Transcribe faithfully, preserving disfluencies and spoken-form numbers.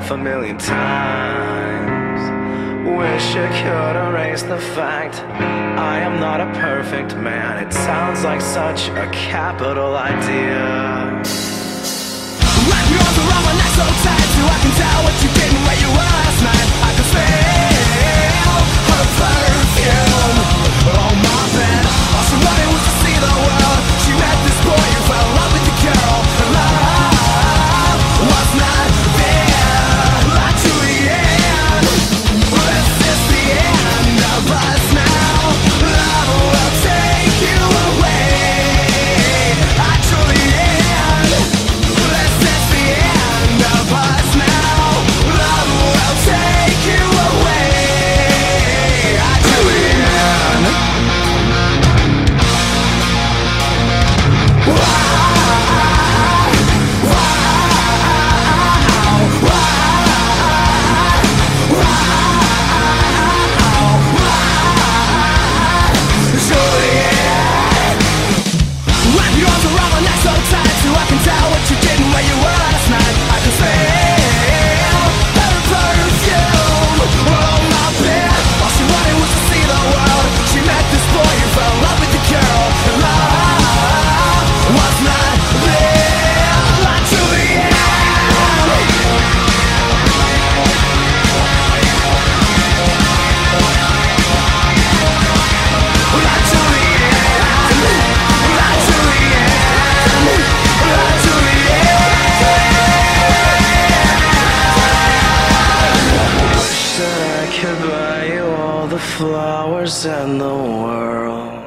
half a million times. Wish I could erase the fact I am not a perfect man. It sounds like such a capital idea. Wrap your arms around my neck so tight so I can tell what you did and where you were last night. I can feel her perfume on my bed. All she wanted was to see the world. She met this boy and fell in love with the girl. And love was not there. Like Julian, this is the end of us now. Love will take you away. Like Julian, this is the end of us now. Love will take you away. Like Julian. Wrap your arms around my neck so tight so I can tell what you did and where you were last night. I can feel her perfume on my bed. All she wanted was to see the world. She met this boy and fell in love with the girl. And love was not there. Like Julian. Like Julian. Like Julian. Like Julian. Wish that I could buy you all the flowers in the world.